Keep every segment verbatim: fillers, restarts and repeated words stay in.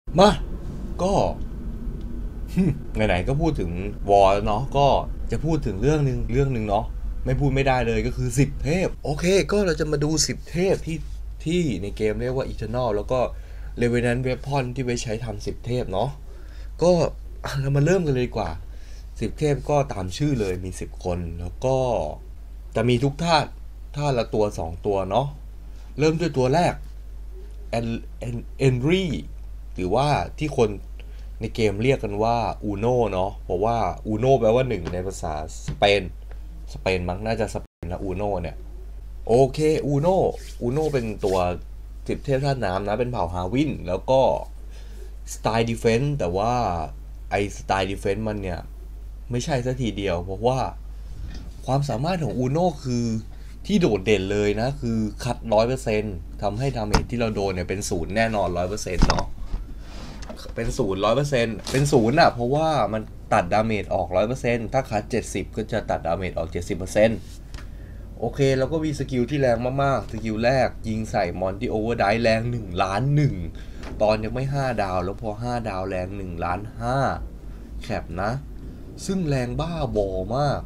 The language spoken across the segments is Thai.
มาก็ไหนๆก็พูดถึงวอร์เนาะก็จะพูดถึงเรื่องหนึ่งเรื่องหนึ่งเนาะไม่พูดไม่ได้เลยก็คือสิบเทพโอเคก็เราจะมาดูสิบเทพที่ที่ในเกมเรียกว่า Eternal แล้วก็ Revenant Weapon ที่ไว้ใช้ทำสิบเทพเนาะก็เรามาเริ่มกันเลยดีกว่าสิบเทพก็ตามชื่อเลยมีสิบคนแล้วก็จะมีทุกธาตุธาตุละตัวสองตัวเนาะเริ่มด้วยตัวแรกแอนแอนเอนรีหรือว่าที่คนในเกมเรียกกันว่าอูโนเนาะเพราะว่าอูโนแปลว่าหนึ่งในภาษาสเปนสเปนมั้งน่าจะสเปนนะอูโนเนี่ยโอเคอูโนอูโนเป็นตัวสิบเทพธาตุน้ำนะเป็นเผ่าฮาวินแล้วก็สไตล์ดิเฟนต์แต่ว่าไอสไตล์ดิเฟนต์มันเนี่ยไม่ใช่สักทีเดียวเพราะว่าความสามารถของอูโนคือที่โดดเด่นเลยนะคือคัดร้อยเปอร์เซ็นต์ทำให้ดาเมจที่เราโดนเนี่ยเป็นศูนย์แน่นอนร้อยเปอร์เซ็นต์เนาะ เป็นศูนย์ร้อยเปอร์เซ็นต์เป็นศูนย์อ่ะเพราะว่ามันตัดดาเมจออกร้อยเปอร์เซ็นต์ถ้าคัดเจ็ดสิบก็จะตัดดาเมจออกเจ็ดสิบเปอร์เซ็นต์โอเคแล้วก็มีสกิลที่แรงมากๆสกิลแรกยิงใส่มอนที่โอเวอร์ไดแรงหนึ่งล้านหนึ่งตอนยังไม่ห้าดาวแล้วพอห้าดาวแรงหนึ่งล้านห้าแคปนะซึ่งแรงบ้าบอมาก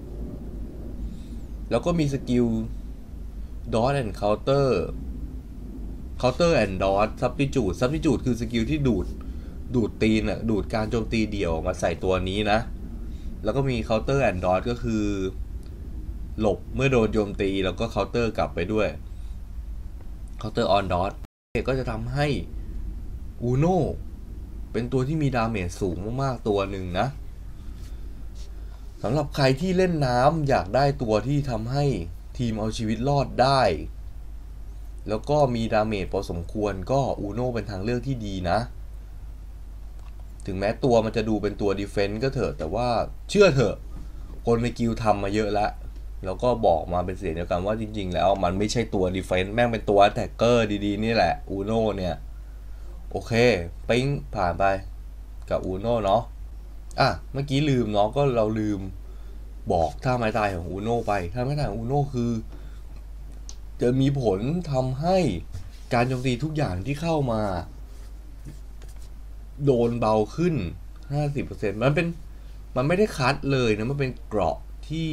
แล้วก็มีสกิลดอทแอนด์เคาน์เตอร์เคาน์เตอร์แอนด์ดอทซับติจูดซับติจูดคือสกิลที่ดูดดูดตีนอะดูดการโจมตีเดี่ยวมาใส่ตัวนี้นะแล้วก็มีเคาน์เตอร์แอนด์ดอทก็คือหลบเมื่อโดนโจมตีแล้วก็เคาน์เตอร์กลับไปด้วยเคาน์เตอร์ออนดอทก็จะทำให้อูโนเป็นตัวที่มีดาเมจสูงมากๆตัวหนึ่งนะสำหรับใครที่เล่นน้ำอยากได้ตัวที่ทำให้ทีมเอาชีวิตรอดได้แล้วก็มีดาเมจพอสมควรก็อูโนเป็นทางเลือกที่ดีนะถึงแม้ตัวมันจะดูเป็นตัวดีเฟนต์ก็เถอะแต่ว่าเชื่อเถอะคนในกิลทำมาเยอะแล้วแล้วก็บอกมาเป็นเสียงเดียวกันว่าจริงๆแล้วมันไม่ใช่ตัวดีเฟนต์แม่งเป็นตัวแท็กเกอร์ดีๆนี่แหละอูโนเนี่ยโอเคปิ้งผ่านไปกับอูโนเนาะอ่ะเมื่อกี้ลืมเนาะก็เราลืมบอกท่าไม้ตายของอูโนไปท่าไม้ตายของอูโนคือจะมีผลทำให้การโจมตีทุกอย่างที่เข้ามาโดนเบาขึ้น ห้าสิบเปอร์เซ็นต์ มันเป็นมันไม่ได้คัดเลยนะมันเป็นเกราะที่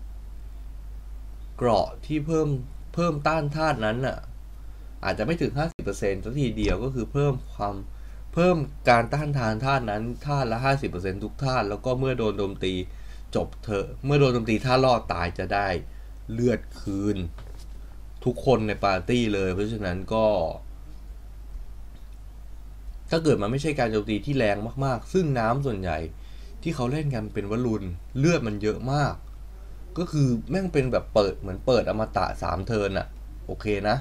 เกราะที่เพิ่มเพิ่มต้านธาตุนั้นอ่ะอาจจะไม่ถึง ห้าสิบเปอร์เซ็นต์ สักทีเดียวก็คือเพิ่มความเพิ่มการต้านทานธาตุนั้นธาตุละ ห้าสิบเปอร์เซ็นต์ ทุกธาตุแล้วก็เมื่อโดนโจมตีจบเถอะเมื่อโดนโจมตีถ้ารอดตายจะได้เลือดคืนทุกคนในปาร์ตี้เลยเพราะฉะนั้นก็ถ้าเกิดมันไม่ใช่การโจมตีที่แรงมากๆซึ่งน้ำส่วนใหญ่ที่เขาเล่นกันเป็นวลุนเลือดมันเยอะมากก็คือแม่งเป็นแบบเปิดเหมือนเปิดอมตะสามเทิร์นอะโอเคนะ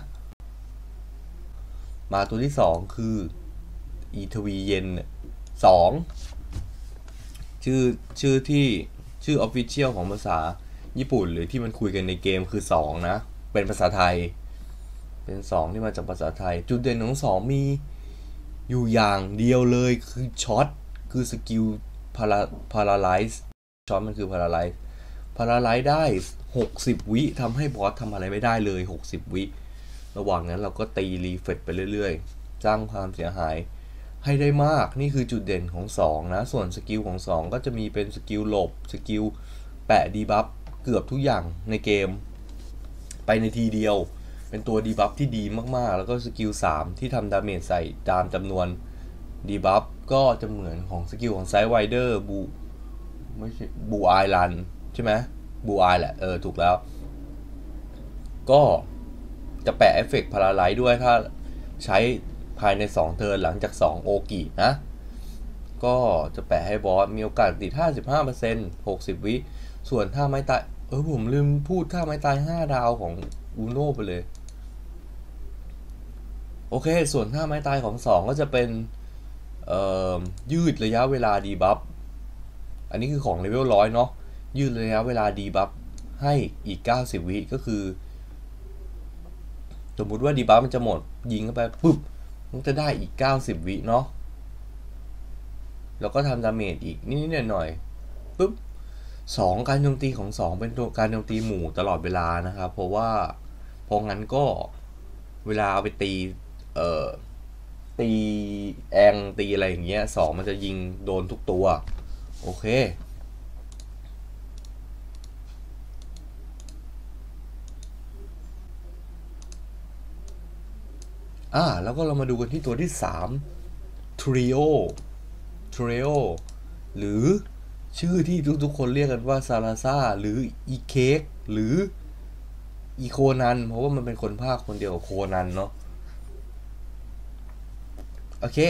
มาตัวที่สองคืออีทวีเย็นสองชื่อชื่อที่ชื่อออฟฟิเชียลของภาษาญี่ปุ่นหรือที่มันคุยกันในเกมคือสองนะเป็นภาษาไทยเป็นสองที่มาจากภาษาไทยจุดเด่นของสองมีอยู่อย่างเดียวเลยคือช็อตคือสกิลพาราพาราไลซ์ช็อตมันคือพาราไลซ์พาราไลซ์ได้หกสิบวิทำให้บอสทำอะไรไม่ได้เลยหกสิบวิระหว่างนั้นเราก็ตีรีเฟรชไปเรื่อยๆสร้างความเสียหายให้ได้มากนี่คือจุดเด่นของสองนะส่วนสกิลของสองก็จะมีเป็นสกิลหลบสกิลแปะดีบัฟเกือบทุกอย่างในเกมไปในทีเดียวเป็นตัวดีบัฟที่ดีมากๆแล้วก็สกิลสามที่ทำดาเมจใส่ตามจำนวนดีบัฟก็จะเหมือนของสกิลของไซด์ไวเดอร์บูไม่ใช่บูไอรันใช่ไหมบูไอแหละเออถูกแล้วก็จะแปะเอฟเฟกต์พาราไลท์ด้วยถ้าใช้ภายในสองเทิร์นหลังจากสองโอกินะก็จะแปะให้บอสมีโอกาสติด ห้าสิบห้าเปอร์เซ็นต์ หกสิบวิส่วนถ้าไม้ตายเออผมลืมพูดถ้าไม้ตายห้าดาวของอูโน่ไปเลยโอเคส่วนถ้าไม้ตายของสองก็จะเป็นยืดระยะเวลาดีบัฟอันนี้คือของเลเวลร้อยเนาะยืดระยะเวลาดีบัฟให้อีกเก้าสิบวิก็คือสมมุติว่าดีบัฟมันจะหมดยิงเข้าไปปุ๊บมันจะได้อีกเก้าสิบวิเนาะแล้วก็ทำดาเมจอีกนิดๆหน่อยๆปุ๊บสองการโจมตีของสองเป็นตัวการโจมตีหมู่ตลอดเวลานะครับเพราะว่าเพราะงั้นก็เวลาเอาไปตีเอ่อตีแองตีอะไรอย่างเงี้ยสองมันจะยิงโดนทุกตัวโอเคอ่าแล้วก็เรามาดูกันที่ตัวที่สาม Trio Trio หรือชื่อที่ทุกๆคนเรียกกันว่าซาลาซาหรืออีเค้กหรืออีโคนันเพราะว่ามันเป็นคนภาคคนเดียวกับโคนันเนาะโอเค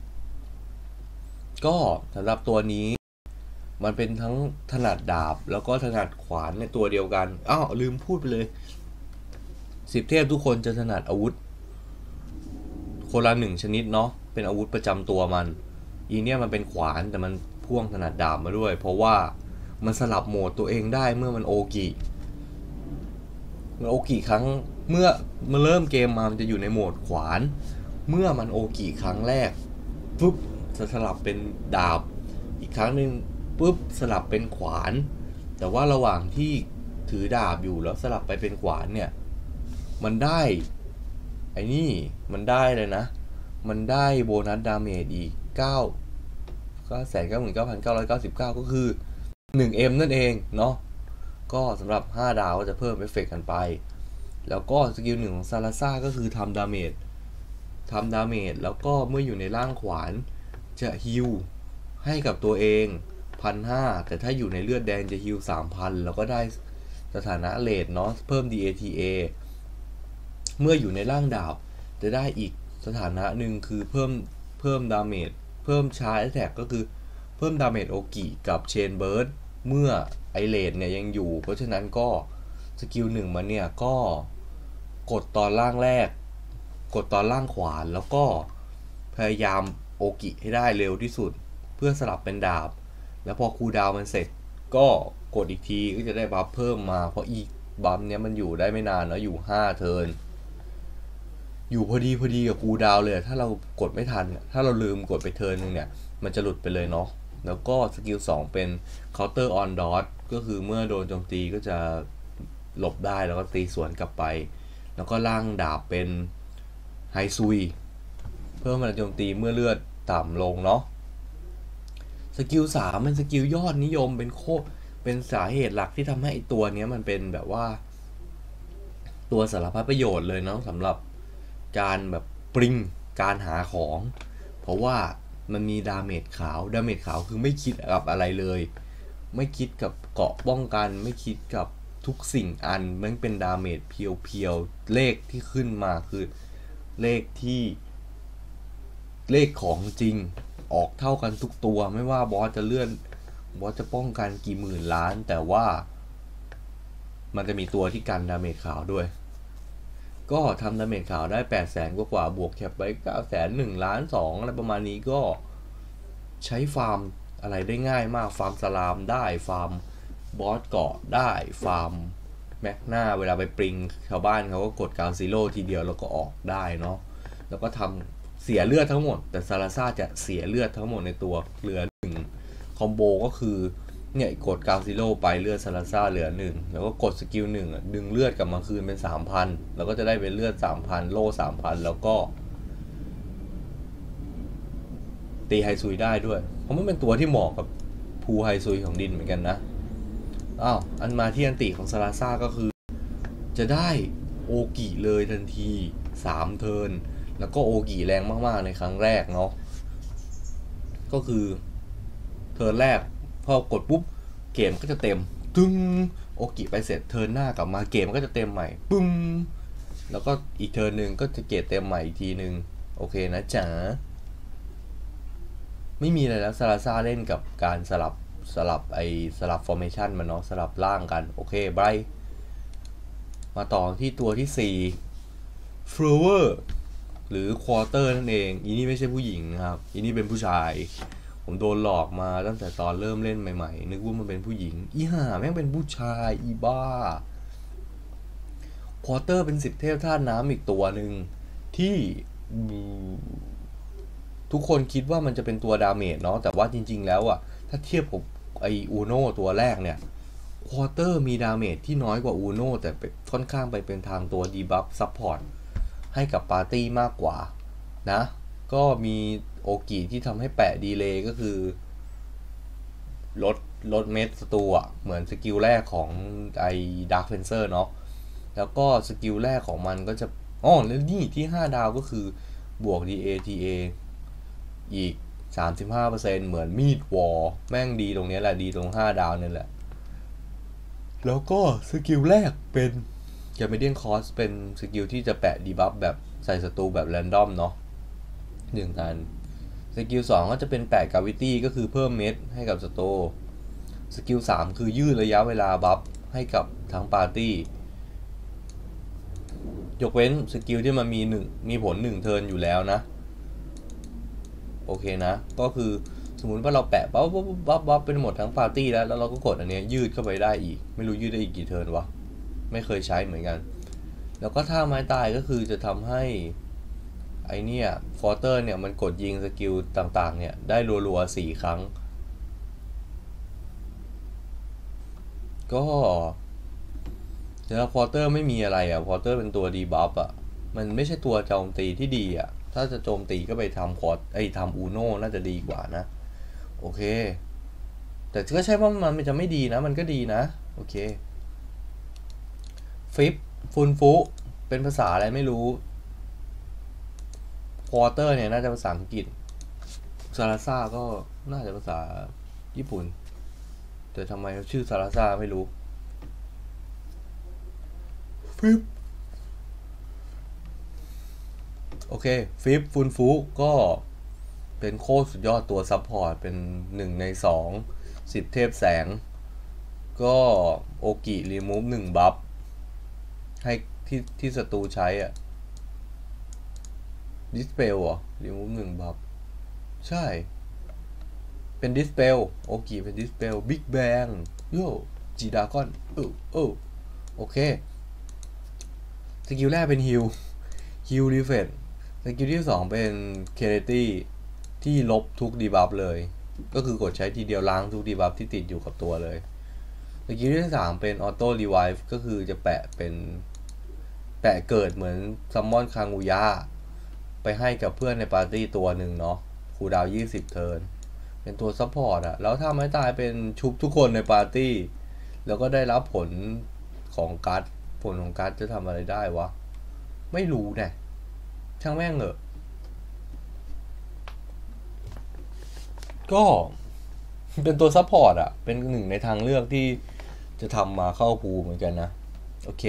ก็สำหรับตัวนี้มันเป็นทั้งถนัดดาบแล้วก็ถนัดขวานในตัวเดียวกันอ้าวลืมพูดไปเลยสิบเทพทุกคนจะถนัดอาวุธคนละหนึ่งชนิดเนาะเป็นอาวุธประจำตัวมันอีเนี่ยมันเป็นขวานแต่มันพ่วงถนัดดาบมาด้วยเพราะว่ามันสลับโหมดตัวเองได้เมื่อมันโอกิมันโอกิครั้งเมื่อมาเริ่มเกมมามันจะอยู่ในโหมดขวานเมื่อมันโอกิครั้งแรกปุ๊บจะสลับเป็นดาบอีกครั้งหนึ่งปุ๊บสลับเป็นขวานแต่ว่าระหว่างที่ถือดาบอยู่แล้วสลับไปเป็นขวานเนี่ยมันได้ไอ้นี่มันได้เลยนะมันได้โบนัสดาเมจอีกเก้า เก้าแสนเก้าหมื่นเก้าพันเก้าร้อยเก้าสิบเก้าก็คือ หนึ่ง เอ็ม นั่นเองเนาะก็สำหรับห้าดาวก็จะเพิ่มเอฟเฟกต์กันไปแล้วก็สกิลหนึ่งของซาลาซ่าก็คือทำดาเมจทำดาเมจแล้วก็เมื่ออยู่ในร่างขวานจะฮิลให้กับตัวเอง หนึ่งพันห้าร้อย แต่ถ้าอยู่ในเลือดแดงจะฮิล สามพัน แล้วก็ได้สถานะเรทเนาะเพิ่ม ดี เอ ที เอ เมื่ออยู่ในร่างดาบจะได้อีกสถานะหนึ่งคือเพิ่มเพิ่มดาเมจเพิ่มชาร์จแท็กก็คือเพิ่มดาเมจโอกิกับเชนเบิร์ดเมื่อไอเลดเนี่ยยังอยู่เพราะฉะนั้นก็สกิลหนึ่งมันเนี่ยก็กดตอนล่างแรกกดตอนล่างขวานแล้วก็พยายามโอกิให้ได้เร็วที่สุดเพื่อสลับเป็นดาบแล้วพอคูลดาวน์มันเสร็จก็กดอีกทีก็จะได้บัฟเพิ่มมาเพราะอีกบัฟเนี้ยมันอยู่ได้ไม่นานเนาะอยู่ห้าเทิร์นอยู่พอดีพอดีกับคูลดาวน์เลยถ้าเรากดไม่ทันถ้าเราลืมกดไปเทิร์นนึงเนี่ยมันจะหลุดไปเลยเนาะแล้วก็สกิลสองเป็น counter on dodge ก็คือเมื่อโดนโจมตีก็จะหลบได้แล้วก็ตีสวนกลับไปแล้วก็ล่างดาบเป็นไฮซุยเพิ่มพลังโจมตีเมื่อเลือดต่ำลงเนาะสกิลสามเป็นสกิลยอดนิยมเป็นโคเป็นสาเหตุหลักที่ทำให้ตัวนี้มันเป็นแบบว่าตัวสารพัดประโยชน์เลยเนาะสำหรับการแบบปริงการหาของเพราะว่ามันมีดาเมจขาวดาเมจขาวคือไม่คิดกับอะไรเลยไม่คิดกับเกราะป้องกันไม่คิดกับทุกสิ่งอันมันเป็นดาเมจเพียวๆเลขที่ขึ้นมาคือเลขที่เลขของจริงออกเท่ากันทุกตัวไม่ว่าบอสจะเลื่อนบอสจะป้องกันกี่หมื่นล้านแต่ว่ามันจะมีตัวที่กันดาเมจขาวด้วยก็ทำดาเมจขาวได้แปดแสนกว่าบวกแคปไว้เก้าแสนหนึ่งล้านสองอะไรประมาณนี้ก็ใช้ฟาร์มอะไรได้ง่ายมากฟาร์มสลามได้ฟาร์มบอสเกาะได้ฟาร์มแมกนาเวลาไปปริงชาวบ้านเขาก็กดกาวซิโร่ทีเดียวแล้วก็ออกได้เนาะแล้วก็ทำเสียเลือดทั้งหมดแต่ซาลาซ่าจะเสียเลือดทั้งหมดในตัวเหลือหนึ่งคอมโบก็คือเนี่ยกดกาวซิโร่ไปเลือดซาลาซ่าเหลือหนึ่งแล้วก็กดสกิลหนึ่งดึงเลือดกลับมาคืนเป็น สามพัน แล้วก็จะได้เป็นเลือด สามพัน โล่ สามพัน แล้วก็ตีไฮซุยได้ด้วยเพราะมันเป็นตัวที่เหมาะกับภูไฮซุยของดินเหมือนกันนะอ้าวอันมาที่อันติของซาลาซ่าก็คือจะได้โอกิเลยทันทีสามเทิร์นแล้วก็โอกิแรงมากๆในครั้งแรกเนาะก็คือเทิร์นแรกพอกดปุ๊บเกมก็จะเต็มตึ้งโอกิไปเสร็จเทิร์นหน้ากลับมาเกมก็จะเต็มใหม่ปึ้งแล้วก็อีกเทิร์นหนึ่งก็จะเกตเต็มใหม่อีกทีหนึ่งโอเคนะจ๋าไม่มีอะไรแล้วซาลาซ่าเล่นกับการสลับสลับไอสลับฟอร์เมชันมันเนาะสลับล่างกันโอเคไบรท์มาต่อที่ตัวที่สี่ฟลูเวอร์หรือควอเตอร์นั่นเองอีนี่ไม่ใช่ผู้หญิงนะครับอีนี่เป็นผู้ชายผมโดนหลอกมาตั้งแต่ตอนเริ่มเล่นใหม่ๆนึกว่ามันเป็นผู้หญิงอีห่าแม่งเป็นผู้ชายอีบ้าควอเตอร์เป็นสิทธิเทพธาตุน้ำอีกตัวหนึ่งที่ทุกคนคิดว่ามันจะเป็นตัวดาเมจเนาะแต่ว่าจริงๆแล้วอะถ้าเทียบกับไออูโน่ตัวแรกเนี่ยควอเตอร์มีดาเมจที่น้อยกว่าอูโน่แต่ค่อนข้างไปเป็นทางตัวดีบัฟซัพพอร์ตให้กับปาร์ตี้มากกว่านะก็มีโอกิที่ทำให้แปะดีเลย์ก็คือลดลดเม็ดศัตรูอ่ะเหมือนสกิลแรกของไอ้ดาร์คเฟนเซอร์เนาะแล้วก็สกิลแรกของมันก็จะอ๋อแล้วนี่ที่ห้าดาวก็คือบวก ดี เอ ที เอ อีก สามสิบห้าเปอร์เซ็นต์ เหมือนมีดวอลแม่งดีตรงนี้แหละดีตรงห้าดาวนี่แหละแล้วก็สกิลแรกเป็นแกมเดียนคอสเป็นสกิลที่จะแปะดีบัฟแบบใส่ศัตรูแบบแรนดอมเนาะหนึ่งอันสกิลสองก็จะเป็นแปะกาวิตี้ก็คือเพิ่มเม็ดให้กับศัตรูสกิลสามคือยืดระยะเวลาบัฟให้กับทั้งปาร์ตี้ยกเว้นสกิลที่มันมีหนึ่งมีผลหนึ่งเทิร์นอยู่แล้วนะโอเคนะก็คือสมมุติว่าเราแปะปั๊บปั๊บปั๊บปั๊บเป็นหมดทั้งปาร์ตี้แล้วแล้วเราก็กดอันนี้ยืดเข้าไปได้อีกไม่รู้ยืดได้อีกกี่เทิร์นวะไม่เคยใช้เหมือนกันแล้วก็ท่าไม้ตายก็คือจะทำให้ไอเนี่ยฟอร์เตอร์เนี่ยมันกดยิงสกิลต่างๆเนี่ยได้รัวๆสี่ครั้งก็แต่ละควอเตอร์ไม่มีอะไรอ่ะควอเตอร์เป็นตัวดีบัฟอ่ะมันไม่ใช่ตัวโจมตีที่ดีอ่ะถ้าจะโจมตีก็ไปทำควอตไอทำอูโน่น่าจะดีกว่านะโอเคแต่ก็ใช่ว่ามันจะไม่ดีนะมันก็ดีนะโอเคฟิปฟุนฟุเป็นภาษาอะไรไม่รู้ควอเตอร์เนี่ยน่าจะภาษาอังกฤษซาราซ่าก็น่าจะภาษาญี่ปุ่นแต่ทำไมชื่อซาราซ่าไม่รู้ฟิปโอเคฟิปฟุนฟุก็เป็นโคตรสุดยอดตัวซัพพอร์ตเป็นหนึ่งในสองสิบเทพแสงก็โอกิรีมูฟหนึ่งบัฟให้ที่ที่ศัตรูใช้อ่ะดิสเปลอ่ะรีมูฟหนึ่งบัฟใช่เป็นดิสเปลโอกิเป็นดิสเปลบิ๊กแบงโยจีดากอนเออเออโอเคสกิลแรกเป็นฮิลฮิลดีเฟนสกิลที่สองเป็นเคเรตี้ที่ลบทุกดีบัฟเลยก็คือกดใช้ทีเดียวล้างทุกดีบัฟที่ติดอยู่กับตัวเลยสกิลที่สามเป็นออโต้รีไวฟ์ก็คือจะแปะเป็นแปะเกิดเหมือนซัมมอนคางูยะไปให้กับเพื่อนในปาร์ตี้ตัวหนึ่งเนาะคูลดาวน์ยี่สิบเทิร์นเป็นตัวซัพพอร์ตอะแล้วถ้าไม่ตายเป็นชุบทุกคนในปาร์ตี้แล้วก็ได้รับผลของการ์ดผลของการ์ดจะทำอะไรได้วะไม่รู้เนี่ยช่างแม่งเหอะก็เป็นตัวซัพพอร์ตอะเป็นหนึ่งในทางเลือกที่จะทำมาเข้าพูเหมือนกันนะโอเค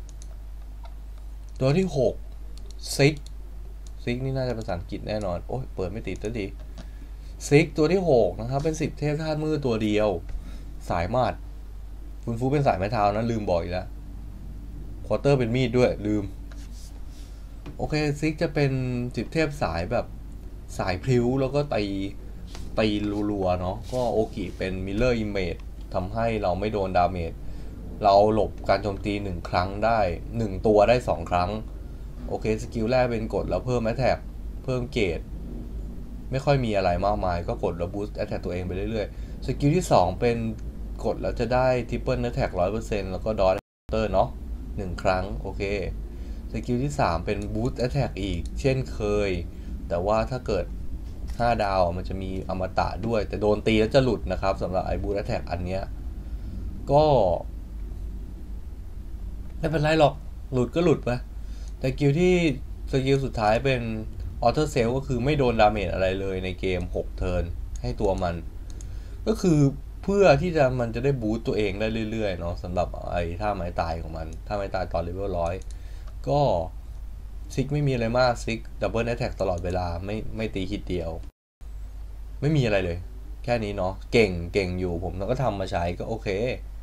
ตัวที่หกซิกซิกนี่น่าจะภาษาอังกฤษแน่นอนโอ้ยเปิดไม่ติดตั้งทีซิกตัวที่หกนะครับเป็นสิบเทพธาตุมืดตัวเดียวสายมาดคุณฟูเป็นสายไม้เท้านะลืมบอกอีกแล้วควอเตอร์เป็นมีดด้วยลืมโอเคซิกจะเป็นสิบเทพสายแบบสายพลิ้วแล้วก็ตีตีรัวๆเนาะก็โอกิเป็นมิลเลอร์อิมเมจทำให้เราไม่โดนดาเมจเราหลบการโจมตีหนึ่งครั้งได้หนึ่งตัวได้สองครั้งโอเคสกิลแรกเป็นกดแล้วเพิ่มแอทแทกเพิ่มเกรดไม่ค่อยมีอะไรมากมายก็กดแล้วบูสต์แอทแทกตัวเองไปเรื่อยๆสกิลที่สองเป็นกดแล้วจะได้ทริปเปิลแอทแทก ร้อยเปอร์เซ็นต์ แล้วก็ดอทเตอร์เนาะหนึ่งครั้งโอเคสกิลที่สามเป็นบูสต์แอทแทกอีกเช่นเคยแต่ว่าถ้าเกิดห้าดาวมันจะมีอมตะด้วยแต่โดนตีแล้วจะหลุดนะครับสำหรับไอ้บูสต์แอทแทกอันเนี้ยก็ไม่เป็นไรหรอกหลุดก็หลุดไปแต่สกิลที่สกิลสุดท้ายเป็นออโต้เซลก็คือไม่โดนดาเมจอะไรเลยในเกมหกเทิร์นให้ตัวมันก็คือเพื่อที่จะมันจะได้บูสต์ตัวเองได้เรื่อยๆเนาะสำหรับไอ้ท่าไม้ตายของมันท่าไม้ตายตอนเลเวลร้อยก็ซิกไม่มีอะไรมากซิกดับเบิลแอทแทกตลอดเวลาไม่ไม่ตีคิดเดียวไม่มีอะไรเลยแค่นี้เนาะเก่งเก่งอยู่ผมแล้วก็ทำมาใช้ก็โอเค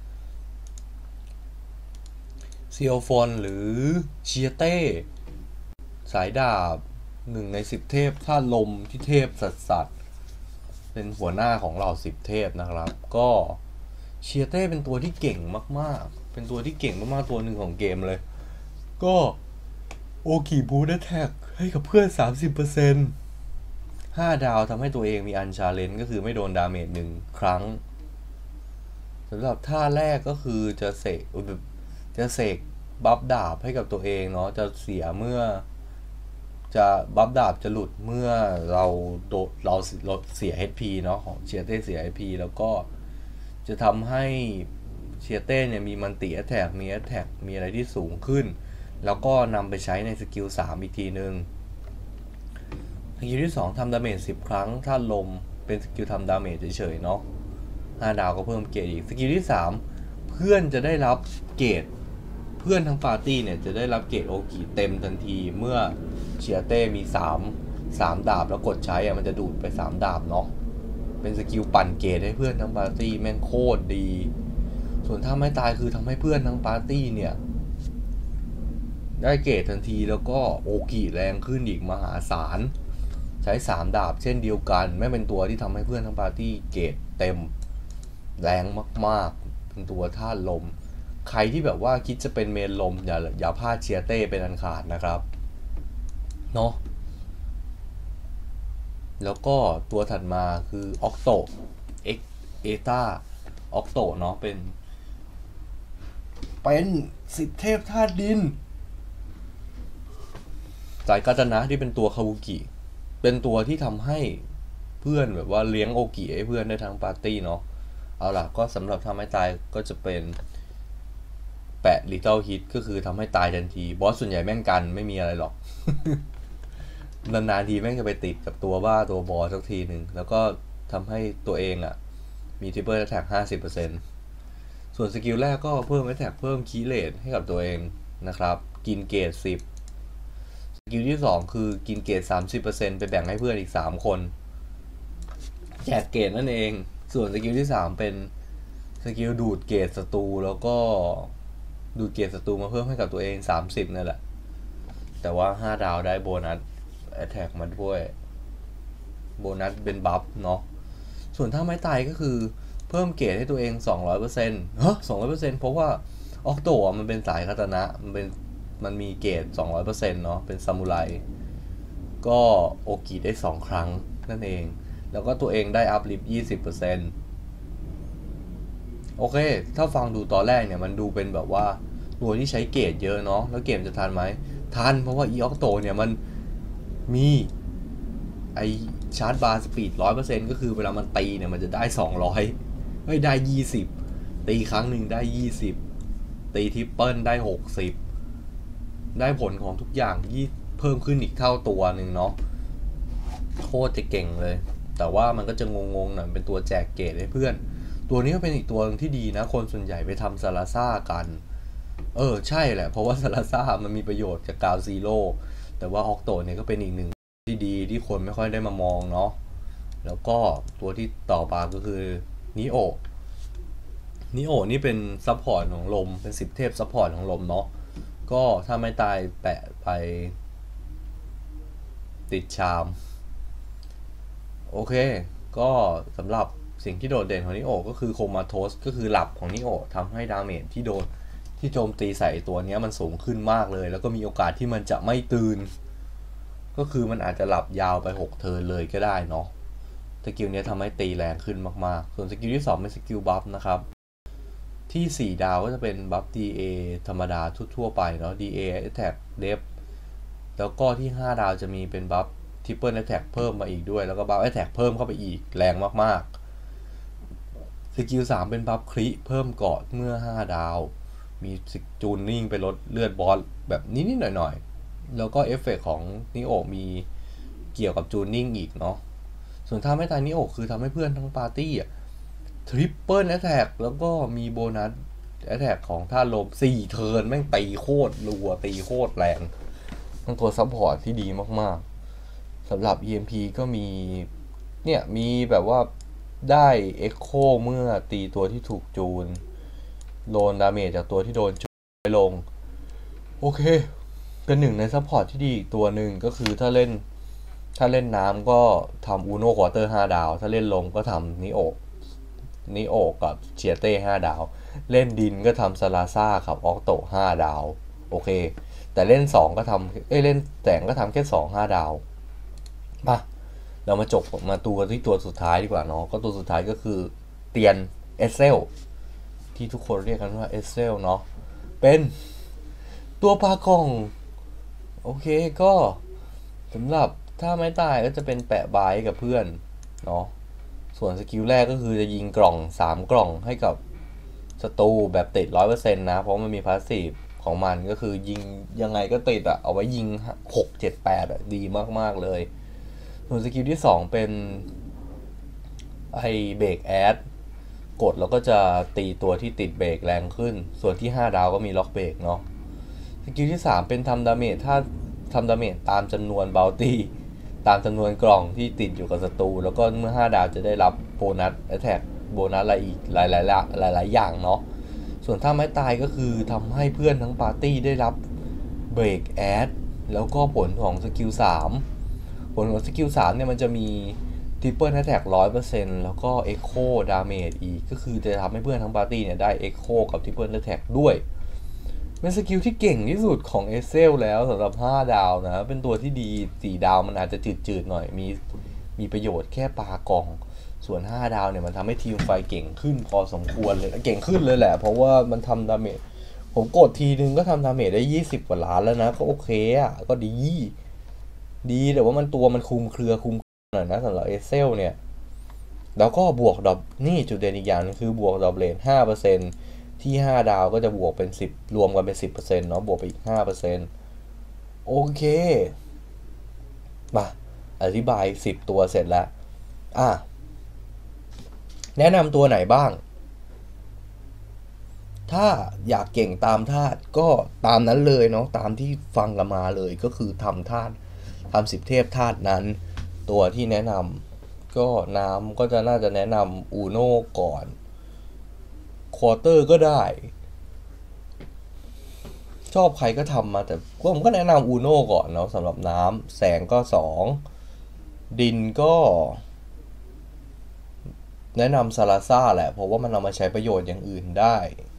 ซีโอฟอนหรือเชียเต้สายดาบหนึ่งในสิบเทพธาตุลมที่เทพสัสสัสเป็นหัวหน้าของเราสิบเทพนะครับก็เชียเต้เป็นตัวที่เก่งมากๆเป็นตัวที่เก่งมากๆตัวหนึ่งของเกมเลยก็โอกิบูทแท็กให้กับเพื่อน สามสิบเปอร์เซ็นต์ ห้าดาวทำให้ตัวเองมีอันชาเลนจ์ก็คือไม่โดนดาเมจหนึ่งครั้งสำหรับท่าแรกก็คือจะเสกจะเสกบัฟดาบให้กับตัวเองเนาะจะเสียเมื่อจะบัฟดาบจะหลุดเมื่อเราโดเราเราเสีย เอช พี เนาะของเชียเต้เสีย เอช พี แล้วก็จะทำให้เชียเต้เนี่ยมีมันติแอทแทกมีแอทแทกมีอะไรที่สูงขึ้นแล้วก็นำไปใช้ในสกิลสามอีกทีนึงสกิลที่สองทำดาเมจสิบครั้งถ้าลมเป็นสกิลทำดาเมจเฉยๆเนาะห้าดาวก็เพิ่มเกรดอีกสกิลที่สามเพื่อนจะได้รับเกรดเพื่อนทั้งปาร์ตี้เนี่ยจะได้รับเกรดโอกิเต็มทันทีเมื่อเชียเต้มีสาม สามดาบแล้วกดใช้อ่ะมันจะดูดไปสามดาบเนาะเป็นสกิลปั่นเกรดให้เพื่อนทั้งปาร์ตี้แม่งโคตรดีส่วนถ้าไม่ตายคือทำให้เพื่อนทั้งปาร์ตี้เนี่ยได้เกรดทันทีแล้วก็โอกิแรงขึ้นอีกมหาศาลใช้สามดาบเช่นเดียวกันไม่เป็นตัวที่ทำให้เพื่อนทั้งปาร์ตี้เกรดเต็มแรงมากๆเป็นตัวธาตุลมใครที่แบบว่าคิดจะเป็นเมนลมอย่าอย่าพลาดเชียเต้เป็นอันขาดนะครับเนาะแล้วก็ตัวถัดมาคือออกโตเอ็กเอตาออกโตเนาะเป็นเป็นสิทธิเทพธาตุดินสายกาตนะที่เป็นตัวคาบุกิเป็นตัวที่ทำให้เพื่อนแบบว่าเลี้ยงโอกิให้เพื่อนได้ทั้งปาร์ตี้เนาะเอาล่ะก็สำหรับทำให้ตายก็จะเป็นแปะลิตเติ้ลฮิตก็คือทำให้ตายทันทีบอสส่วนใหญ่แม่งกันไม่มีอะไรหรอก นานๆทีแม่งจะไปติดกับตัวบ้าตัวบอสสักทีหนึ่งแล้วก็ทำให้ตัวเองอ่ะมีทริปเปิลแท็ก ห้าสิบเปอร์เซ็นต์ ส่วนสกิลแรกก็เพิ่มแท็กเพิ่มคีย์เรทให้กับตัวเองนะครับกินเกรดสิบสกิลที่สองคือกินเกรด สามสิบเปอร์เซ็นต์ ไปแบ่งให้เพื่อนอีกสามคนแจกเกรดนั่นเองส่วนสกิลที่สามเป็นสกิลดูดเกรดศัตรูแล้วก็ดูดเกรดศัตรูมาเพิ่มให้กับตัวเองสามสิบนั่นแหละแต่ว่าห้าดาวได้โบนัสแอทแทกมาด้วยโบนัสเป็นบัฟเนาะส่วนถ้าไม่ตายก็คือเพิ่มเกรดให้ตัวเอง สองร้อยเปอร์เซ็นต์ ฮะ สองร้อยเปอร์เซ็นต์ เพราะว่าออกโตะมันเป็นสายคาตานะมันเป็นมันมีเกรด สองร้อยเปอร์เซ็นต์ เนาะเป็นซามูไรก็โอกิได้สองครั้งนั่นเองแล้วก็ตัวเองได้อัพลิฟ ยี่สิบเปอร์เซ็นต์ โอเคถ้าฟังดูตอนแรกเนี่ยมันดูเป็นแบบว่าตัวที่ใช้เกรดเยอะเนาะแล้วเกมจะทันไหมทันเพราะว่าอีออกโตเนี่ยมันมีไอชาร์จบาร์สปีด ร้อยเปอร์เซ็นต์ ก็คือเวลามันตีเนี่ยมันจะได้สองร้อยไม่ได้ยี่สิบตีครั้งหนึ่งได้ยี่สิบตีทริปเปิลได้หกสิบได้ผลของทุกอย่างยี่เพิ่มขึ้นอีกเท่าตัวหนึ่งเนาะโคตรจะเก่งเลยแต่ว่ามันก็จะงงๆหน่อยเป็นตัวแจกเกรดให้เพื่อนตัวนี้ก็เป็นอีกตัวที่ดีนะคนส่วนใหญ่ไปทำซาลาซ่ากันเออใช่แหละเพราะว่าซาลาซ่ามันมีประโยชน์จากกาวซีโร่แต่ว่าออกโตเนี่ยก็เป็นอีกหนึ่งที่ดีที่คนไม่ค่อยได้มามองเนาะแล้วก็ตัวที่ต่อมาก็คือนิโอนิโอนี่เป็นซัพพอร์ตของลมเป็นสิบเทพซัพพอร์ตของลมเนาะก็ถ้าไม่ตายแปะไปติดชามโอเคก็สำหรับสิ่งที่โดดเด่นของนิโอก็คือโคมาโทสก็คือหลับของนิโอทำให้ดาเมจที่โดนที่โจมตีใส่ตัวนี้มันสูงขึ้นมากเลยแล้วก็มีโอกาสที่มันจะไม่ตื่นก็คือมันอาจจะหลับยาวไปหกเทิร์นเลยก็ได้เนาะสกิลนี้ทำให้ตีแรงขึ้นมากๆส่วนสกิลที่สองเป็นสกิลบัฟนะครับที่สี่ดาวก็จะเป็นบัฟ ดี เอ ธรรมดาทั่วๆไปเนาะ ดี เอ Attack Depth แล้วก็ที่ห้าดาวจะมีเป็นบัฟ Triple Attack เพิ่มมาอีกด้วยแล้วก็บัฟ Attack เพิ่มเข้าไปอีกแรงมากๆสกิลสามเป็นบัฟคริเพิ่มเกาะเมื่อห้าดาวมีจูนนิ่งไปลดเลือดบอสแบบนิดๆหน่อยๆแล้วก็เอฟเฟกของนิโอมีเกี่ยวกับจูนนิ่งอีกเนาะส่วนถ้าไม่ตายนิโอคือทำให้เพื่อนทั้งปาร์ตี้อ่ะทริปเปิลแอทแทกแล้วก็มีโบนัสแอทแทกของท่าลมสี่เทิร์นแม่งตีโคตรรัวตีโคตรแรงเป็นตัวซัพพอร์ตที่ดีมากๆสำหรับ อี เอ็ม พี ก็มีเนี่ยมีแบบว่าได้เอ็กโคเมื่อตีตัวที่ถูกจูนโดนดาเมจจากตัวที่โดนจูนไปลงโอเคเป็นหนึ่งในซัพพอร์ตที่ดีอีกตัวหนึ่งก็คือถ้าเล่นถ้าเล่นน้ำก็ทำอูโน่ควอเตอร์ห้าดาวถ้าเล่นลมก็ทำนิโอนิโอกับเชียเต้ห้าดาวเล่นดินก็ทำซาลาซ่ากับออกโตห้าดาวโอเคแต่เล่นสองก็ทำเอ้ยเล่นแสงก็ทำแค่สอง ห้าดาวป่ะเรามาจบมาตัวที่ตัวสุดท้ายดีกว่าเนาะก็ตัวสุดท้ายก็คือเตียนเอเซลที่ทุกคนเรียกกันว่าเอเซลเนาะเป็นตัวปลากล่องโอเคก็สำหรับถ้าไม่ตายก็จะเป็นแปะบายกับเพื่อนเนาะส่วนสกิลแรกก็คือจะยิงกล่องสามกล่องให้กับศัตรูแบบติด ร้อยเปอร์เซ็นต์ นะเพราะมันมีพาสซีฟของมันก็คือยิงยังไงก็ติดอะเอาไว้ยิงหก เจ็ด แปดอะดีมากๆเลยส่วนสกิลที่สองเป็นไอเบรกแอดกดแล้วก็จะตีตัวที่ติดเบรกแรงขึ้นส่วนที่ห้าดาวก็มีล็อกเบรกเนาะสกิลที่สามเป็นทำดาเมจถ้าทำดาเมจตามจำนวนบาลตี้ตามจำนวนกล่องที่ติดอยู่กับศัตรูแล้วก็เมื่อห้าดาวจะได้รับโบนัสแอทแทกโบนัสอะไรอีกหลายหลายหลายหลายอย่างเนาะส่วนถ้าไม่ตายก็คือทำให้เพื่อนทั้งปาร์ตี้ได้รับเบรกแอดแล้วก็ผลของสกิลสามผลของสกิลสามเนี่ยมันจะมีทริปเปิลแอทแทกร้อยเปอร์เซ็นต์แล้วก็เอ็กโคดาเมจอีกก็คือจะทำให้เพื่อนทั้งปาร์ตี้เนี่ยได้เอ็กโคกับทริปเปิลแอทแทกด้วยเป็นสกิลที่เก่งที่สุดของเอเซลแล้วสำหรับห้าดาวนะเป็นตัวที่ดีสี่ดาวมันอาจจะจืดๆหน่อยมีมีประโยชน์แค่ปากล่องส่วนห้าดาวเนี่ยมันทำให้ทีมไฟเก่งขึ้นพอสมควรเลยเก่งขึ้นเลยแหละเพราะว่ามันทำดาเมจผมกดทีนึงก็ทำดาเมจได้ยี่สิบกว่าล้านแล้วนะก็โอเคอ่ะก็ดีดีแต่ว่ามันตัวมันคุมเครือคุมหน่อยนะสำหรับเอเซลเนี่ยแล้วก็บวกดอกนี่จุดเด่นอีกอย่างนึงคือบวกดอกเลท ห้าเปอร์เซ็นต์ ที่ห้าดาวก็จะบวกเป็นสิบรวมกันเป็น สิบเปอร์เซ็นต์ เนาะบวกไปอีก ห้าเปอร์เซ็นต์ โอเคมาอธิบายสิบตัวเสร็จแล้วอ่ะแนะนำตัวไหนบ้างถ้าอยากเก่งตามธาตุก็ตามนั้นเลยเนาะตามที่ฟังกันมาเลยก็คือทำธาตุทำสิบเทพธาตุนั้นตัวที่แนะนำก็น้ำก็จะน่าจะแนะนำอูโน่ก่อนควอเตอร์ก็ได้ชอบใครก็ทำมาแต่ผมก็แนะนำอูโน่ก่อนเนาะสำหรับน้ำแสงก็สองดินก็แนะนำซาลาซ่าแหละเพราะว่ามันเอามาใช้ประโยชน์อย่างอื่นได้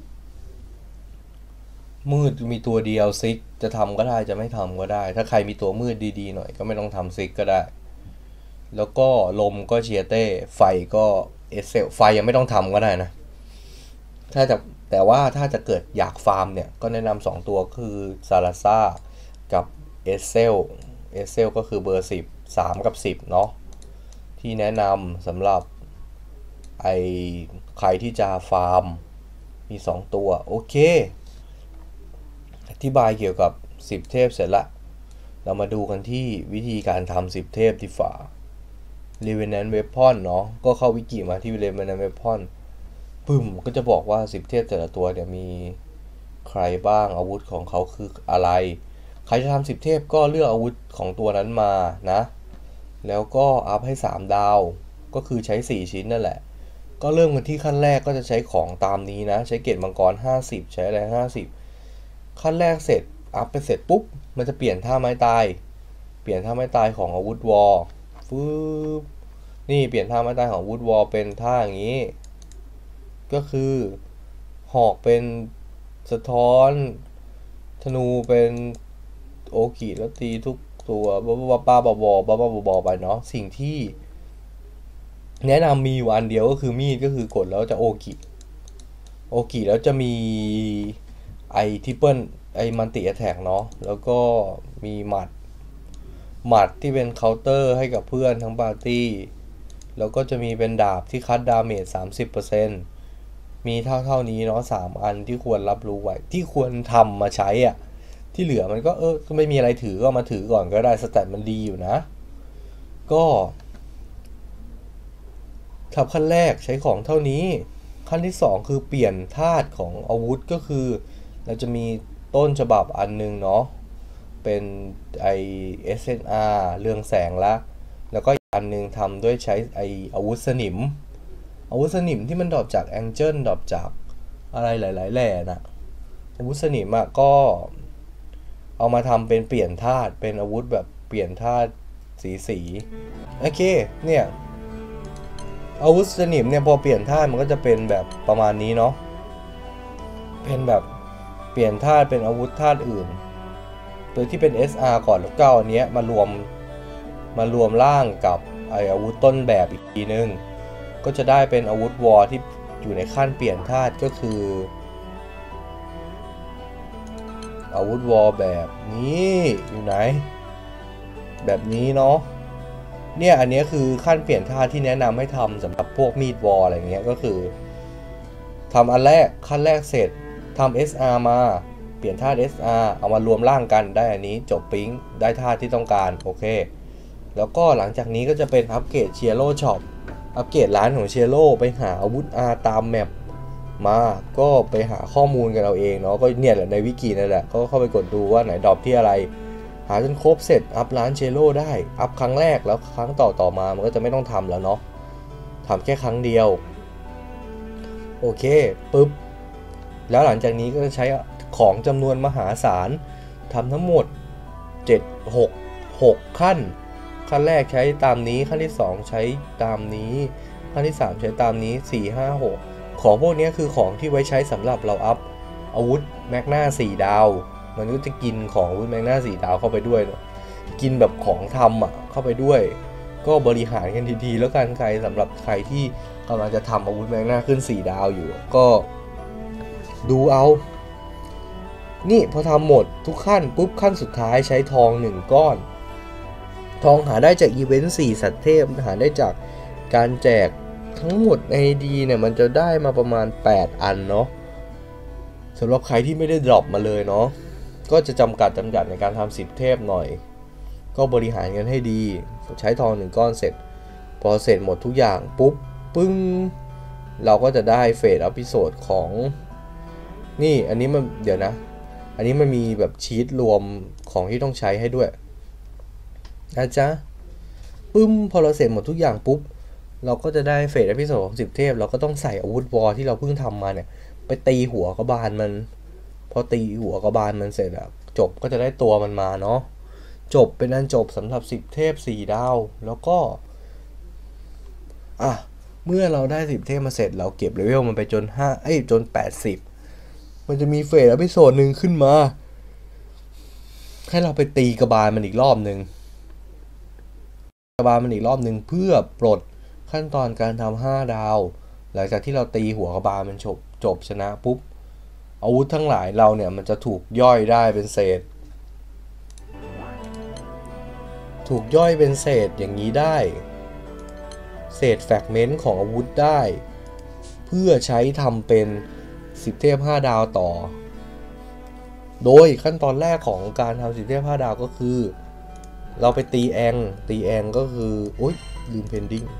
มืดมีตัวเดียวซิกจะทำก็ได้จะไม่ทำก็ได้ถ้าใครมีตัวมืดดีๆหน่อยก็ไม่ต้องทำซิกก็ได้แล้วก็ลมก็เชียเต้ไฟก็เอสเซลไฟยังไม่ต้องทำก็ได้นะถ้าจะแต่ว่าถ้าจะเกิดอยากฟาร์มเนี่ยก็แนะนำสองตัวคือซาลาซ่ากับเอสเซลเอสเซลก็คือเบอร์สิบ สามกับสิบเนาะที่แนะนำสำหรับไอใครที่จะฟาร์มมีสองตัวโอเคอธิบายเกี่ยวกับสิบเทพเสร็จละเรามาดูกันที่วิธีการทำสิบเทพที่ฝา Revenant Weapon เนาะก็เข้าวิกิมาที่ Revenant Weapon ปึ้มก็จะบอกว่าสิบเทพแต่ละตัวเนี่ยมีใครบ้างอาวุธของเขาคืออะไรใครจะทำสิบเทพก็เลือกอาวุธของตัวนั้นมานะแล้วก็อัพให้สามดาวก็คือใช้สี่ชิ้นนั่นแหละก็เริ่มกันที่ขั้นแรกก็จะใช้ของตามนี้นะใช้เกรดมังกรห้าสิบใช้อะไรห้าสิบขั้นแรกเสร็จอัพไปเสร็จปุ๊บมันจะเปลี่ยนท่าไม้ตายเปลี่ยนท่าไม้ตายของอาวุธวอลฟืบนี่เปลี่ยนท่าไม้ตายของอาวุธวอลเป็นท่าอย่างนี้ก็คือหอกเป็นสะท้อนธนูเป็นโอกิแล้วตีทุกตัวบ้าบ้าบ้าบอบ้าบ้าบอไปเนาะสิ่งที่แนะนำมีอยู่อันเดียวก็คือมีดก็คือกดแล้วจะโอกิโอกิแล้วจะมีไอทิปเปิลไอมันติแอทแทกเนาะแล้วก็มีหมัดหมัดที่เป็นเคาน์เตอร์ให้กับเพื่อนทั้งปาร์ตี้แล้วก็จะมีเป็นดาบที่คัดดาเมจ สามสิบเปอร์เซ็นต์ มีเท่าเท่านี้เนาะสามอันที่ควรรับรู้ไว้ที่ควรทำมาใช้อ่ะที่เหลือมันก็เออก็ไม่มีอะไรถือก็มาถือก่อนก็ได้สแตทมันดีอยู่นะก็ทับขั้นแรกใช้ของเท่านี้ขั้นที่สองคือเปลี่ยนธาตุของอาวุธก็คือเราจะมีต้นฉบับอันนึงเนาะเป็นไอ เอส เอ็น อาร์ เรืองแสงละแล้วก็อีกอันนึงทำด้วยใช้ไออาวุธสนิมอาวุธสนิมที่มันดรอปจากแองเจิลดรอปจากอะไรหลายๆแหล่นะอาวุธสนิมอะก็เอามาทำเป็นเปลี่ยนธาตุเป็นอาวุธแบบเปลี่ยนธาตุสีสีโอเคเนี่ยอาวุธสนิมเนี่ยพอเปลี่ยนธาตุมันก็จะเป็นแบบประมาณนี้เนาะเป็นแบบเปลี่ยนธาตุเป็นอาวุธธาตุอื่นโดยที่เป็น เอส อาร์ ก่อนแล้วก็อันนี้มารวมมารวมร่างกับไออาวุธต้นแบบอีกทีนึงก็จะได้เป็นอาวุธวอร์ที่อยู่ในขั้นเปลี่ยนธาตุก็คืออาวุธวอร์แบบนี้อยู่ไหนแบบนี้เนาะเนี่ยอันนี้คือขั้นเปลี่ยนท่าที่แนะนำให้ทำสำหรับพวกมีดวอลอะไรเงี้ยก็คือทำอันแรกขั้นแรกเสร็จทำ เอส อาร์ มาเปลี่ยนท่า เอส อาร์ เอามารวมร่างกันได้อันนี้จบปิ๊งได้ท่าที่ต้องการโอเคแล้วก็หลังจากนี้ก็จะเป็นอัปเกรดเชียโร่ช็อปอัปเกรดร้านของเชียโร่ไปหาอาวุธ R ตามแมปมาก็ไปหาข้อมูลกันเอาเองเนาะก็เนี่ยแหละในวิกินั่นแหละก็เข้าไปกดดูว่าไหนดรอปที่อะไรหาจนครบเสร็จอัพร้านเชโร่ได้อัพครั้งแรกแล้วครั้งต่อต่อมามันก็จะไม่ต้องทำแล้วเนาะทำแค่ครั้งเดียวโอเคปุ๊บแล้วหลังจากนี้ก็จะใช้ของจำนวนมหาศาลทำทั้งหมดเจ็ด หก หกขั้นขั้นแรกใช้ตามนี้ขั้นที่สองใช้ตามนี้ขั้นที่สามใช้ตามนี้สี่ ห้า หกของพวกนี้คือของที่ไว้ใช้สำหรับเราอัพอาวุธแมกนาสี่ดาวมันก็จะกินของอาวุธแมกนาสี่ดาวเข้าไปด้วยนะกินแบบของทำอ่ะเข้าไปด้วยก็บริหารกันทีๆแล้วกันใครสำหรับใครที่กำลังจะทำอาวุธแมกนาขึ้นสี่ดาวอยู่ก็ดูเอานี่พอทำหมดทุกขั้นปุ๊บขั้นสุดท้ายใช้ทองหนึ่งก้อนทองหาได้จากอีเวนต์สี่สัตว์เทพหาได้จากการแจกทั้งหมดใน ดี เนี่ยมันจะได้มาประมาณแปดอันเนาะสำหรับใครที่ไม่ได้ดรอปมาเลยเนาะก็จะจำกัดจำกัดในการทำสิบเทพหน่อยก็บริหารกันให้ดีใช้ทองหนึ่งก้อนเสร็จพอเสร็จหมดทุกอย่างปุ๊บปึ้งเราก็จะได้เฟสอพิโซดของนี่อันนี้มันเดี๋ยวนะอันนี้มันมีแบบชีตรวมของที่ต้องใช้ให้ด้วยนะจ๊ะปึ้มพอเราเสร็จหมดทุกอย่างปุ๊บเราก็จะได้เฟสอพิโซดของสิบเทพเราก็ต้องใส่อาวุธวอลที่เราเพิ่งทำมาเนี่ยไปตีหัวกระบาลมันพอตีหัวกระบาลมันเสร็จอะจบก็จะได้ตัวมันมาเนาะจบเป็นอันจบสำหรับสิบเทพสี่ดาวแล้วก็อ่ะเมื่อเราได้สิบเทพมาเสร็จเราเก็บเลเวลมันไปจนห้าเอ้ยจนแปดสิบมันจะมีเฟสอพิโซดหนึ่งขึ้นมาให้เราไปตีกระบาลมันอีกรอบหนึ่งกระบาลมันอีกรอบหนึ่งเพื่อปลดขั้นตอนการทำห้าดาวหลังจากที่เราตีหัวกระบาลมันจบจบชนะปุ๊บอาวุธทั้งหลายเราเนี่ยมันจะถูกย่อยได้เป็นเศษถูกย่อยเป็นเศษอย่างนี้ได้เศษแฟกเมนต์ของอาวุธได้เพื่อใช้ทำเป็นสิบเทพห้าดาวต่อโดยขั้นตอนแรกของการทำสิบเทพห้าดาวก็คือเราไปตีแองตีแองก็คือโอ๊ยลืมเพนดิ้ง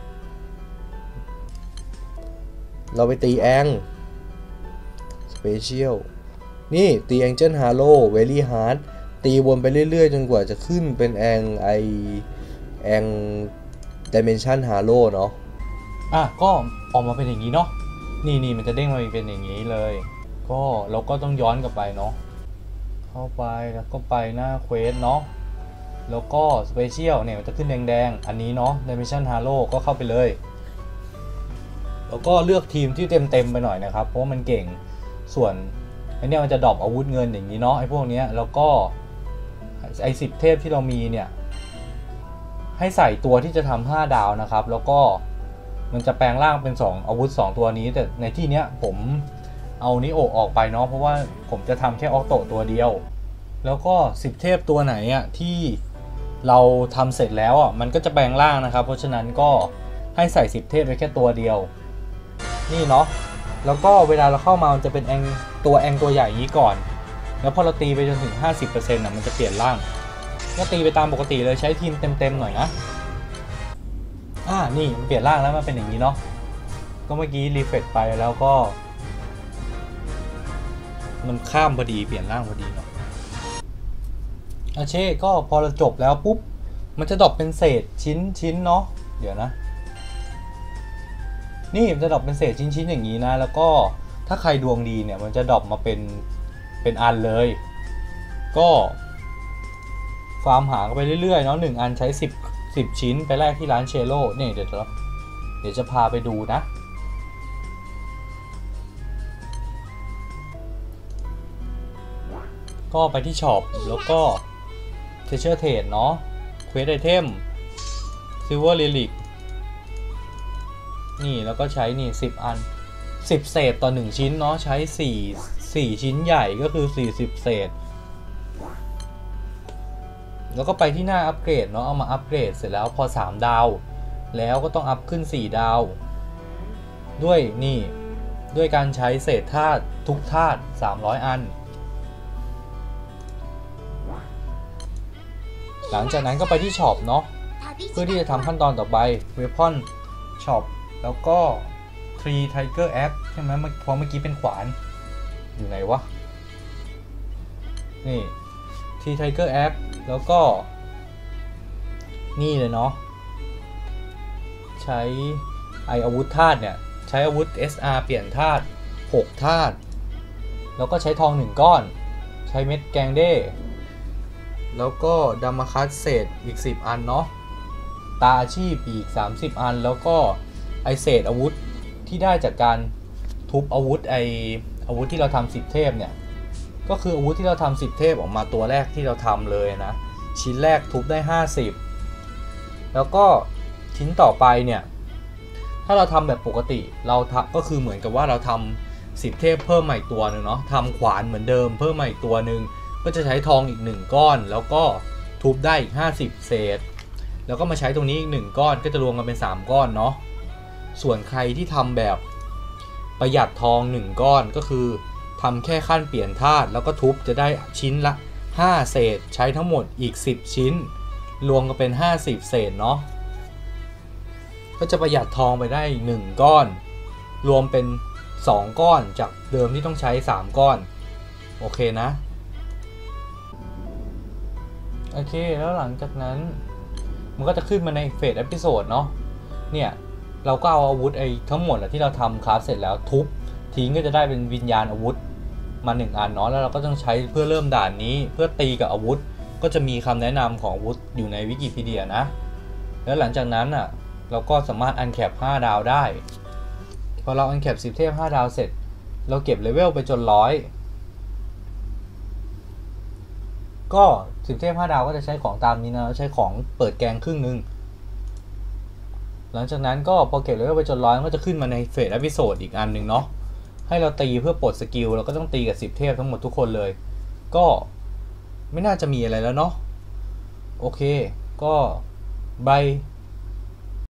เราไปตีแองสเปเชียลนี่ตีแองเจิลฮาโลเวลี่ฮาร์ดตีวนไปเรื่อยๆจนกว่าจะขึ้นเป็นแองไอแองดิเมนชันฮาโลเนาะอ่ะก็ออกมาเป็นอย่างนี้เนาะนี่นี่มันจะเด้งมาเป็นอย่างนี้เลยก็เราก็ต้องย้อนกลับไปเนาะเข้าไปแล้วก็ไปหน้าเควสเนาะแล้วก็สเปเชียลเนี่ยมันจะขึ้นแดงๆอันนี้เนาะ Dimension Halo ก็เข้าไปเลยแล้วก็เลือกทีมที่เต็มๆไปหน่อยนะครับเพราะว่ามันเก่งส่วนไอเนี้ยมันจะดรอปอาวุธเงินอย่างนี้เนาะไอพวกเนี้ยแล้วก็ไอสิบเทพที่เรามีเนี่ยให้ใส่ตัวที่จะทำห้าดาวนะครับแล้วก็มันจะแปลงร่างเป็นสองอาวุธสองตัวนี้แต่ในที่เนี้ยผมเอานิโอออกไปเนาะเพราะว่าผมจะทำแค่ออโตตัวเดียวแล้วก็สิบเทพตัวไหนอ่ะที่เราทำเสร็จแล้วอ่ะมันก็จะแปลงร่างนะครับเพราะฉะนั้นก็ให้ใส่สิบเทพไปแค่ตัวเดียวนี่เนาะแล้วก็เวลาเราเข้ามามันจะเป็นแองตัวแองตัวใหญ่นี้ก่อนแล้วพอเราตีไปจนถึง ห้าสิบเปอร์เซ็นต์ อ่ะมันจะเปลี่ยนร่างก็ตีไปตามปกติเลยใช้ทีมเต็มๆหน่อยนะอ่านี่มันเปลี่ยนร่างแล้วมันเป็นอย่างนี้เนาะก็เมื่อกี้รีเฟรชไปแล้วก็มันข้ามพอดีเปลี่ยนร่างพอดีเนาะอาเช่ก็พอเราจบแล้วปุ๊บมันจะดรอปเป็นเศษชิ้นชิ้นเนาะเดี๋ยวนะนี่มันจะดรอปเป็นเศษชิ้นชิ้นอย่างนี้นะแล้วก็ถ้าใครดวงดีเนี่ยมันจะดรอปมาเป็นเป็นอันเลยก็ฟาร์มหาไปเรื่อยๆเนาะหนึ่งอันใช้สิบ สิบชิ้นไปแรกที่ร้านเชโร่เนี่ยเดี๋ยวจะเดี๋ยวจะพาไปดูนะก็ไปที่ช็อปแล้วก็เทเชอร์เทรดเนาะเควสไอเทมซิลเวอร์ลิลิกนี่แล้วก็ใช้นี่สิบอันสิบเศษต่อหนึ่งชิ้นเนาะใช้สี่ สี่ชิ้นใหญ่ก็คือสี่สิบเศษแล้วก็ไปที่หน้าอัปเกรดเนาะเอามาอัปเกรดเสร็จแล้วพอสามดาวแล้วก็ต้องอัพขึ้นสี่ดาวด้วยนี่ด้วยการใช้เศษธาตุทุกธาตุสามร้อยอันหลังจากนั้นก็ไปที่ช็อปเนาะเพื่อที่จะทำขั้นตอนต่อไป Weapon Shop แล้วก็ Tree Tiger Axe ใช่ไหมเพราะเมื่อกี้เป็นขวานอยู่ไหนวะนี่ Tree Tiger Axe แล้วก็นี่เลยเนาะใช้ไออาวุธธาตุเนี่ยใช้อาวุธ เอส อาร์ เปลี่ยนธาตุหกธาตุแล้วก็ใช้ทองหนึ่งก้อนใช้เม็ดแกงเด้แล้วก็ดามาคัสเศษอีกสิบอันเนาะตาอาชีพอีกสามสิบอันแล้วก็ไอเศษอาวุธที่ได้จากการทุบอาวุธไออาวุธที่เราทำสิบเทพเนี่ยก็คืออาวุธที่เราทำสิบเทพออกมาตัวแรกที่เราทำเลยนะชิ้นแรกทุบได้ห้าสิบแล้วก็ชิ้นต่อไปเนี่ยถ้าเราทำแบบปกติเราทำก็คือเหมือนกับว่าเราทำสิบเทพเพิ่มใหม่ตัวหนึ่งเนาะทำขวานเหมือนเดิมเพิ่มใหม่ตัวหนึ่งก็จะใช้ทองอีกหนึ่งก้อนแล้วก็ทุบได้อีกห้าสิบเศษแล้วก็มาใช้ตรงนี้อีกหนึ่งก้อนก็จะรวมกันเป็นสามก้อนเนาะส่วนใครที่ทำแบบประหยัดทองหนึ่งก้อนก็คือทำแค่ขั้นเปลี่ยนธาตุแล้วก็ทุบจะได้ชิ้นละห้าเศษใช้ทั้งหมดอีกสิบชิ้นรวมกันเป็นห้าสิบเศษเนาะก็จะประหยัดทองไปได้หนึ่งก้อนรวมเป็นสองก้อนจากเดิมที่ต้องใช้สามก้อนโอเคนะโอเคแล้วหลังจากนั้นมันก็จะขึ้นมาในเฟสเอพิโซดเนาะเนี่ยเราก็เอาอาวุธไอ้ทั้งหมดที่เราทำคราฟเสร็จแล้วทุบทิ้งก็จะได้เป็นวิญญาณอาวุธมาหนึ่งอันเนาะแล้วเราก็ต้องใช้เพื่อเริ่มด่านนี้เพื่อตีกับอาวุธก็จะมีคำแนะนำของอาวุธอยู่ในวิกิพีเดียนะแล้วหลังจากนั้นอ่ะเราก็สามารถอันแคปห้าดาวได้พอเราอันแคปสิบเทพห้าดาวเสร็จเราเก็บเลเวลไปจนร้อยก็สิบเทพห้าดาวก็จะใช้ของตามนี้นะใช้ของเปิดแกงครึ่งนึงหลังจากนั้นก็พอเก็บเลเวลไปจนร้อยก็จะขึ้นมาในเฟสเอพิโซดอีกอันหนึ่งเนาะให้เราตีเพื่อปลดสกิลเราก็ต้องตีกับสิบเทพทั้งหมดทุกคนเลยก็ไม่น่าจะมีอะไรแล้วเนาะโอเคก็บาย